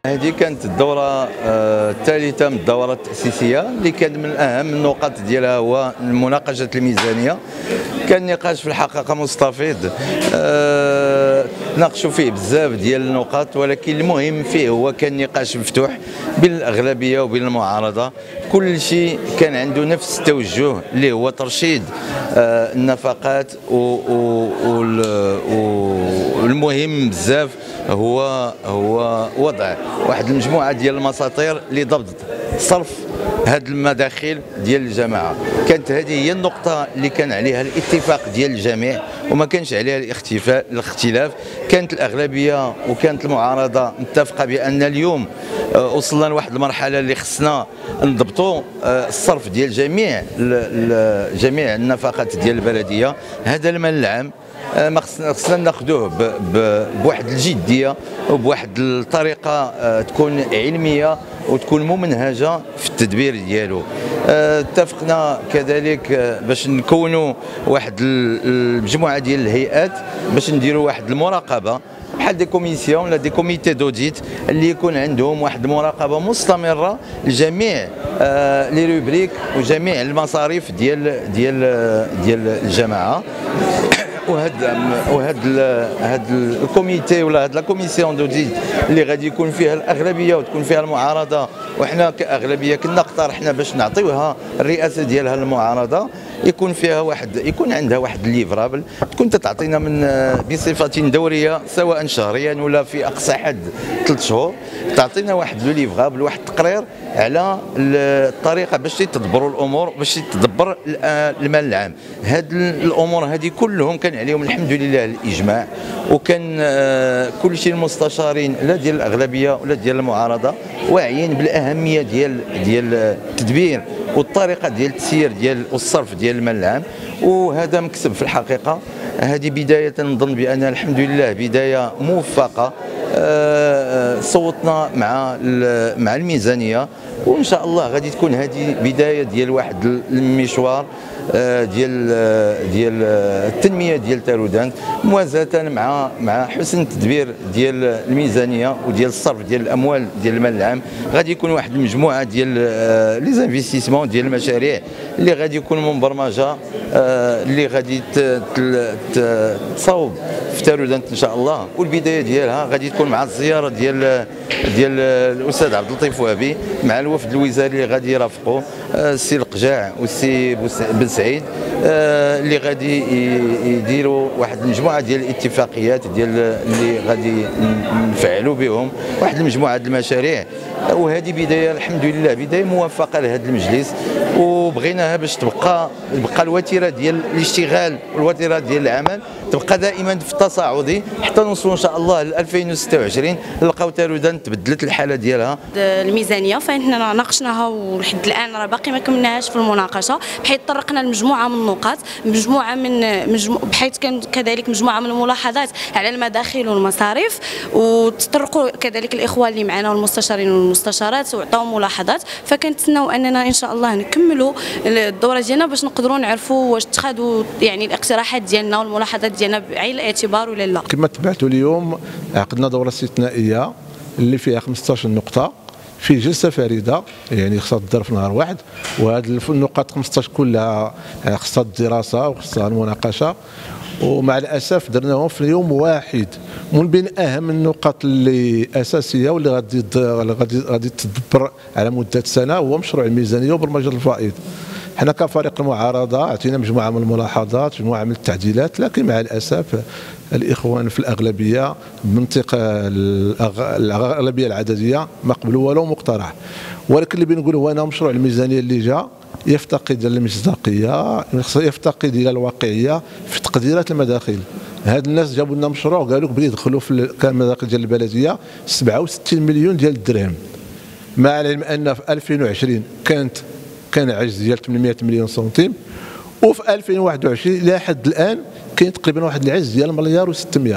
هذه كانت الدورة الثالثة من الدورات التأسيسية اللي كان من أهم النقاط ديالها هو مناقشة الميزانية. كان نقاش في الحقيقة مستفيض، ناقشوا فيه بزاف ديال النقاط، ولكن المهم فيه هو كان نقاش مفتوح بين الأغلبية وبين المعارضة. كل شيء كان عنده نفس التوجه اللي هو ترشيد النفقات، والمهم بزاف هو وضع واحد المجموعه ديال المساطير لضبط صرف هذه المداخيل ديال الجماعه. كانت هذه هي النقطه اللي كان عليها الاتفاق ديال الجميع وما كانش عليها الاختلاف. كانت الاغلبيه وكانت المعارضه متفقه بان اليوم وصلنا لواحد المرحله اللي خصنا نضبطوا الصرف ديال جميع النفقات ديال البلديه. هذا المال العام ما خصنا ناخذوه بواحد الجديه وبواحد الطريقه تكون علميه وتكون ممنهجه في التدبير ديالو. اتفقنا كذلك باش نكونوا واحد المجموعه ديال الهيئات باش نديروا واحد المراقبه بحال دي كوميسيون ولا دي كوميتي دوديت اللي يكون عندهم واحد المراقبه مستمره لجميع لي روبريك وجميع المصاريف ديال الجماعه. وهاد الكوميتي ولا هاد لا كوميسيون دوديت اللي غادي يكون فيها الاغلبيه وتكون فيها المعارضه، وحنا كاغلبيه كنا اقترحنا باش نعطيوها الرئاسه ديالها للمعارضه، يكون عندها واحد الليفرابل تكون تعطينا من بصفه دوريه سواء شهريا ولا في اقصى حد 3 شهور، تعطينا واحد لو ليفرابل واحد التقرير على الطريقه باش تدبروا الامور باش تدبر المال العام. هاد الامور هذه كلهم كان عليهم الحمد لله الاجماع، وكان كل شيء المستشارين لا ديال الاغلبيه ولا ديال المعارضه واعيين بالاهميه ديال التدبير والطريقه ديال التسيير ديال والصرف ديال المال العام. وهذا مكسب في الحقيقه. هذه بدايه نظن بانها الحمد لله بدايه موفقه. صوتنا مع الميزانيه، وان شاء الله غادي تكون هذه بدايه ديال واحد المشوار ديال التنميه ديال تارودانت، موازاه مع حسن التدبير ديال الميزانيه وديال الصرف ديال الاموال ديال المال العام. غادي يكون واحد المجموعه ديال لي زانفيستيسمون ديال المشاريع اللي غادي يكون مبرمجه اللي غادي تصاوب في تارودانت ان شاء الله. والبدايه ديالها غادي تكون مع الزياره ديال الاستاذ عبد اللطيف وهبي مع الوفد الوزاري اللي غادي يرافقوا السي القجاع والسي بن سعيد، اللي غادي يديروا واحد المجموعه ديال الاتفاقيات اللي غادي نفعلوا بهم واحد المجموعه ديال المشاريع. وهذه بدايه الحمد لله بدايه موفقه لهذا المجلس، وبغيناها باش تبقى الوتيره ديال الاشتغال والوتيره ديال العمل تبقى دائما في التصاعدي حتى نوصلوا ان شاء الله ل 2026 نلقاو تارودانت تبدلت الحاله ديالها. الميزانيه فإننا ناقشناها ولحد الان راه باقي ما كملناهاش في المناقشه، بحيث طرقنا لمجموعه من النقاط، بحيث كان كذلك مجموعه من الملاحظات على المداخيل والمصاريف، وتطرقوا كذلك الاخوان اللي معنا والمستشارين والمستشارات وعطاو ملاحظات. فكنتسناو اننا ان شاء الله نكملوا الدوره ديالنا باش نقدروا نعرفوا واش اتخذوا يعني الاقتراحات ديالنا والملاحظات ديالنا بعين الاعتبار ولا لا. كما تبعتوا اليوم عقدنا دوره استثنائيه اللي فيها 15 نقطه في جلسه فريده، يعني خصها تدار في نهار واحد، وهذه النقاط 15 كلها خصها الدراسه وخصها المناقشه، ومع الاسف درناهم في يوم واحد. من بين اهم النقاط اللي اساسيه واللي غادي تدبر على مده سنه هو مشروع الميزانيه وبرمجه الفائض. حنا كفريق المعارضه عطينا مجموعه من الملاحظات مجموعه من التعديلات، لكن مع الاسف الاخوان في الاغلبيه بمنطق الاغلبيه العدديه ما قبلوا ولو مقترح. ولكن اللي بنقول هو انا مشروع الميزانيه اللي جا يفتقد الى المصداقيه، يفتقد الى الواقعيه في تقديرات المداخيل. هاد الناس جابوا لنا مشروع قالوا بلي يدخلوا في المداخل ديال البلديه 67 مليون ديال الدرهم، مع العلم ان في 2020 كان عجز ديال 800 مليون سنتيم، وفي 2021 الى حد الان كاين تقريبا واحد العجز ديال مليار و600.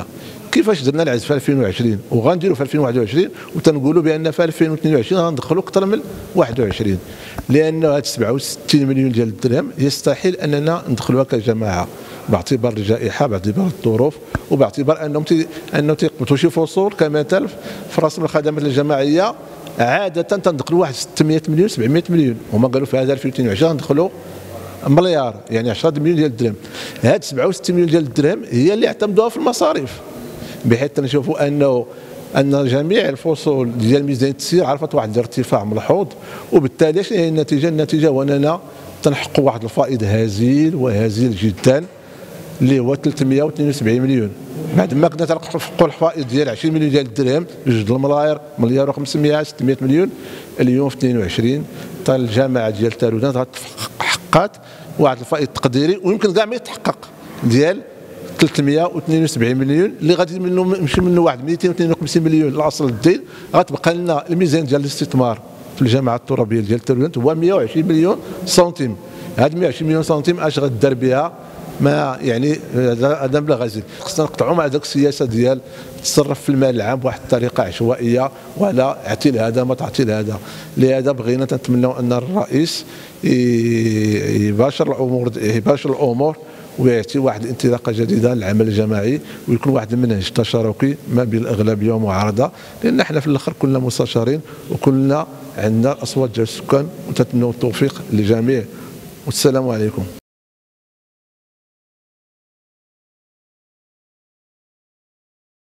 كيفاش درنا العجز في 2020 وغنديروا في 2021 وتنقولوا بان في 2022 غندخلوا اكثر من 21، لان هاد 67 مليون ديال الدرهم يستحيل اننا ندخلوها كجماعه باعتبار الجائحه، باعتبار الظروف، وباعتبار انهم تيقبطوا شي فصول كمثال في رسم الخدمات الجماعيه عاده تندخلوا واحد 600 مليون 700 مليون، هما قالوا في هذا 2022 ندخلوا مليار، يعني 10 مليون ديال الدرهم. هاد 67 مليون ديال الدرهم هي اللي اعتمدوها في المصاريف، بحيث نشوفوا ان جميع الفصول ديال ميزانيه التسيير عرفت واحد الارتفاع ملحوظ، وبالتالي شنو هي النتيجه؟ النتيجه هو اننا تنحققوا واحد الفائض هزيل وهزيل جدا اللي هو 372 مليون، بعد ما كنا تنحققوا الفائض ديال 20 مليون ديال الدرهم، جوج الملاير، مليار و500 600 مليون. اليوم في 22 الجامعه ديال تارودان غتحققات واحد الفائض تقديري ويمكن كاع ما يتحقق ديال 372 مليون، اللي غادي يمشي منه واحد 252 مليون لاصل الدين، غتبقى لنا الميزان ديال الاستثمار في الجامعه الترابيه ديال تارودان هو 120 مليون سنتيم. هاد 120 مليون سنتيم اش غدار بها؟ ما يعني هذا مبلغ غزير. خصنا نقطعوا مع ذاك السياسه ديال تصرف في المال العام بواحد الطريقه عشوائيه ولا اعطي لهذا ما تعطي لهذا. لهذا بغينا نتمنوا ان الرئيس يباشر الامور ويعطي واحد الانطلاقه جديده للعمل الجماعي، ويكون واحد المنهج تشاركي ما بين الاغلبيه والمعارضه، لان احنا في الاخر كلنا مستشارين وكلنا عندنا اصوات ديال السكان، ونتمنوا التوفيق للجميع والسلام عليكم.